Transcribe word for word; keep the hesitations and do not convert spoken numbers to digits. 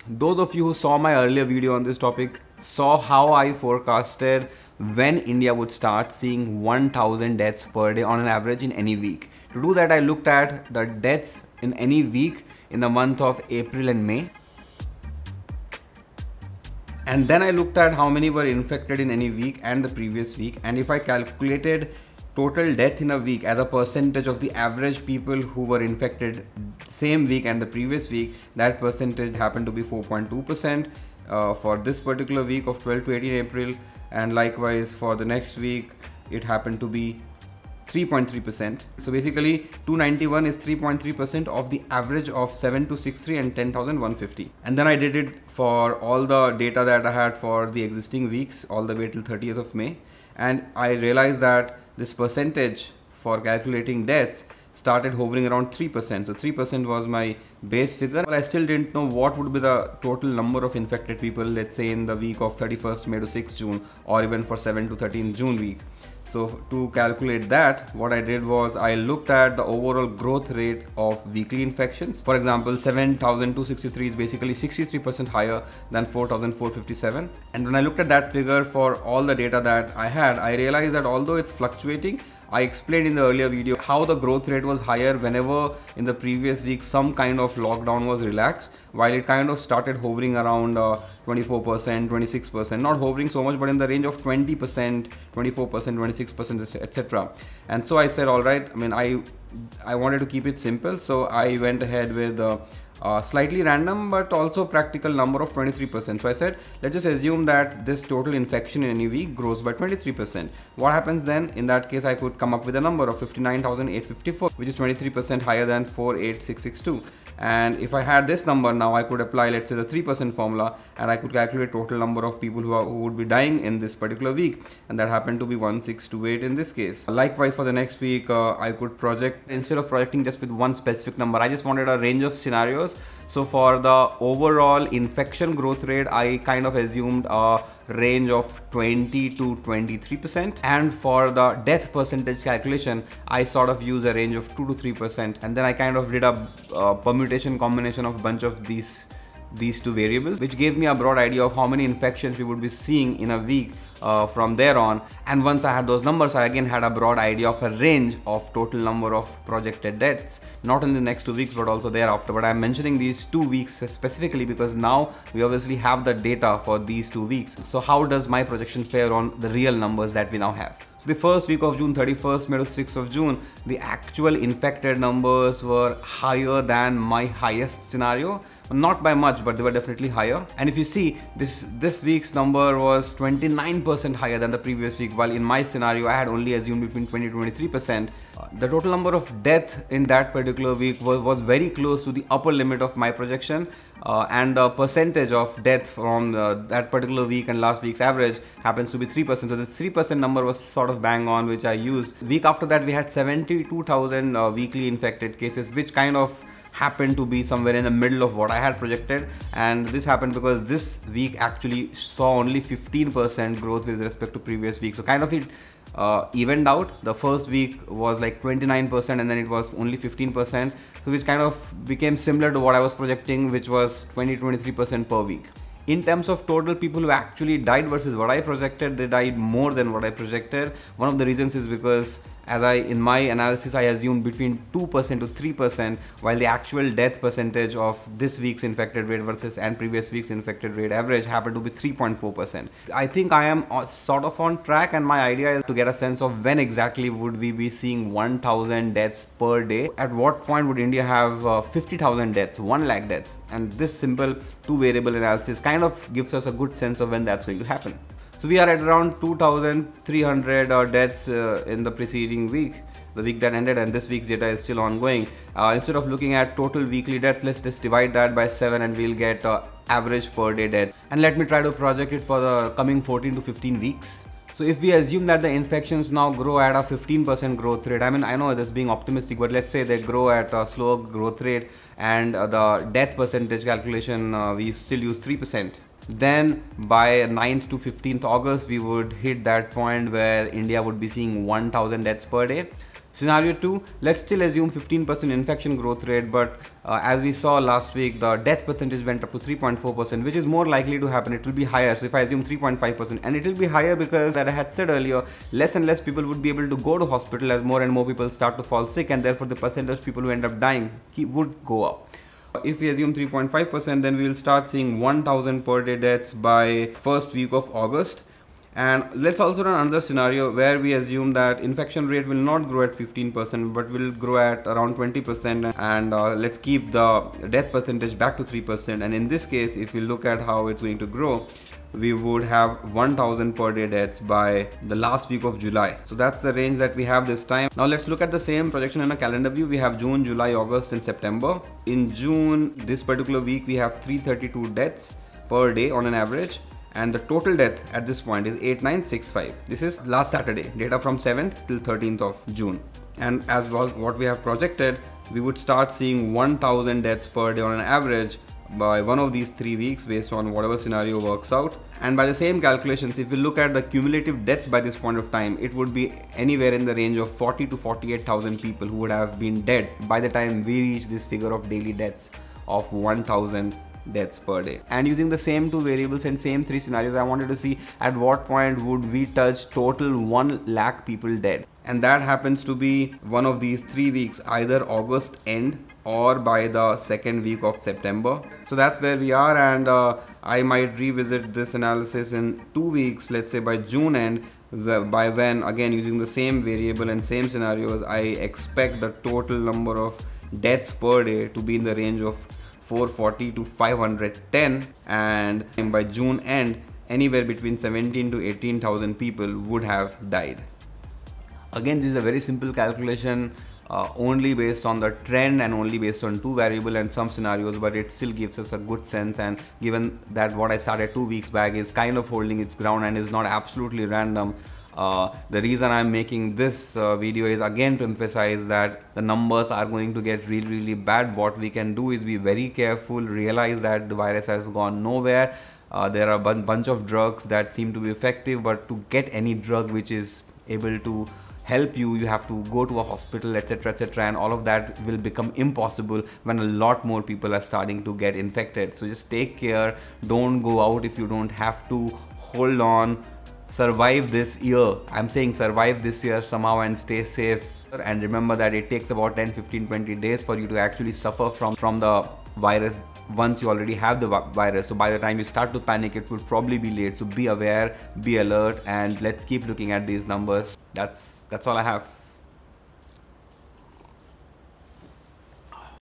those of you who saw my earlier video on this topic saw how I forecasted when India would start seeing one thousand deaths per day on an average in any week. To do that, I looked at the deaths in any week in the month of April and May. And then I looked at how many were infected in any week and the previous week. And if I calculated total death in a week as a percentage of the average people who were infected same week and the previous week, that percentage happened to be four point two percent uh, for this particular week of twelve to eighteen April, and likewise for the next week it happened to be three point three percent. So basically two ninety-one is three point three percent of the average of seven two six three and ten thousand one hundred fifty. And then I did it for all the data that I had for the existing weeks all the way till thirtieth of May, and I realized that this percentage for calculating deaths started hovering around three percent. So three percent was my base figure. But I still didn't know what would be the total number of infected people, let's say in the week of thirty-first May to sixth June, or even for seventh to thirteenth June week. So to calculate that, what I did was I looked at the overall growth rate of weekly infections. For example, seven thousand two hundred sixty-three is basically sixty-three percent higher than four thousand four hundred fifty-seven. And when I looked at that figure for all the data that I had, I realized that although it's fluctuating, I explained in the earlier video how the growth rate was higher whenever in the previous week some kind of lockdown was relaxed, while it kind of started hovering around uh, twenty-four percent, twenty-six percent, not hovering so much, but in the range of twenty percent, twenty-four percent, twenty-six percent, et cetera. And so I said, all right, I mean, I I wanted to keep it simple, so I went ahead with uh, Uh, slightly random but also practical number of twenty-three percent. So I said, let's just assume that this total infection in any week grows by twenty-three percent. What happens then? In that case, I could come up with a number of fifty-nine thousand eight hundred fifty-four, which is twenty-three percent higher than four eight six six two. And if I had this number now, I could apply, let's say, the three percent formula, and I could calculate total number of people who, are, who would be dying in this particular week, and that happened to be one six two eight in this case. Likewise, for the next week, uh, I could project, instead of projecting just with one specific number, I just wanted a range of scenarios. So for the overall infection growth rate, I kind of assumed a range of twenty to twenty-three percent, and for the death percentage calculation, I sort of used a range of two to three percent, and then I kind of did a uh, permutation combination of a bunch of these these two variables, which gave me a broad idea of how many infections we would be seeing in a week uh, from there on. And once I had those numbers, I again had a broad idea of a range of total number of projected deaths, not in the next two weeks but also thereafter. But I'm mentioning these two weeks specifically because now we obviously have the data for these two weeks. So how does my projection fare on the real numbers that we now have? So the first week of June, thirty-first May to sixth of June, the actual infected numbers were higher than my highest scenario. Not by much, but they were definitely higher. And if you see, this this week's number was twenty-nine percent higher than the previous week, while in my scenario I had only assumed between twenty to twenty-three percent. Uh, the total number of death in that particular week was, was very close to the upper limit of my projection, uh, and the percentage of death from uh, that particular week and last week's average happens to be three percent. So this three percent number was sort of bang on, which I used. Week after that, we had seventy-two thousand uh, weekly infected cases, which kind of happened to be somewhere in the middle of what I had projected. And this happened because this week actually saw only fifteen percent growth with respect to previous week. So kind of it uh, evened out. The first week was like twenty-nine percent and then it was only fifteen percent. So which kind of became similar to what I was projecting, which was twenty to twenty-three percent per week. In terms of total people who actually died versus what I projected, they died more than what I projected. One of the reasons is because as I, in my analysis, I assumed between two percent to three percent, while the actual death percentage of this week's infected rate versus and previous week's infected rate average happened to be three point four percent. I think I am sort of on track, and my idea is to get a sense of when exactly would we be seeing one thousand deaths per day. At what point would India have uh, fifty thousand deaths, one lakh deaths? And this simple two variable analysis kind of gives us a good sense of when that's going to happen. So we are at around two thousand three hundred uh, deaths uh, in the preceding week, the week that ended, and this week's data is still ongoing. Uh, instead of looking at total weekly deaths, let's just divide that by seven and we'll get uh, average per day death. And let me try to project it for the coming fourteen to fifteen weeks. So if we assume that the infections now grow at a fifteen percent growth rate, I mean, I know that's being optimistic, but let's say they grow at a slower growth rate, and uh, the death percentage calculation, uh, we still use three percent. Then by ninth to fifteenth August, we would hit that point where India would be seeing one thousand deaths per day. Scenario two, let's still assume fifteen percent infection growth rate, but uh, as we saw last week, the death percentage went up to three point four percent, which is more likely to happen. It will be higher. So if I assume three point five percent, and it will be higher because, as I had said earlier, less and less people would be able to go to hospital as more and more people start to fall sick, and therefore the percentage of people who end up dying would go up. If we assume three point five percent, then we will start seeing one thousand per day deaths by first week of August. And let's also run another scenario where we assume that infection rate will not grow at fifteen percent but will grow at around twenty percent, and uh, let's keep the death percentage back to three percent. And in this case, if we look at how it's going to grow, we would have one thousand per day deaths by the last week of July. So that's the range that we have this time. Now let's look at the same projection in a calendar view. We have June, July, August and September. In June, this particular week, we have three hundred thirty-two deaths per day on an average. And the total death at this point is eight nine six five. This is last Saturday, data from seventh till thirteenth of June. And as was what we have projected, we would start seeing one thousand deaths per day on an average by one of these three weeks based on whatever scenario works out. And by the same calculations, if we look at the cumulative deaths by this point of time, it would be anywhere in the range of forty to forty-eight thousand people who would have been dead by the time we reach this figure of daily deaths of one thousand deaths per day. And using the same two variables and same three scenarios, I wanted to see at what point would we touch total one lakh people dead. And that happens to be one of these three weeks, either August end or by the second week of September. So that's where we are, and uh, I might revisit this analysis in two weeks, let's say by June end, by when, again using the same variable and same scenarios, I expect the total number of deaths per day to be in the range of four forty to five hundred ten, and by June end, anywhere between seventeen to eighteen thousand people would have died. Again, this is a very simple calculation, uh, only based on the trend and only based on two variable and some scenarios, but it still gives us a good sense. And given that what I started two weeks back is kind of holding its ground and is not absolutely random, Uh, the reason I'm making this uh, video is again to emphasize that the numbers are going to get really really bad. What we can do is be very careful, realize that the virus has gone nowhere. Uh, there are a bunch of drugs that seem to be effective, but to get any drug which is able to help you, you have to go to a hospital, etc, etc, and all of that will become impossible when a lot more people are starting to get infected. So just take care, don't go out if you don't have to, hold on, survive this year. I'm saying survive this year somehow and stay safe. And remember that it takes about ten, fifteen, twenty days for you to actually suffer from, from the virus once you already have the virus. So by the time you start to panic, it will probably be late. So be aware, be alert, and let's keep looking at these numbers. That's, that's all I have.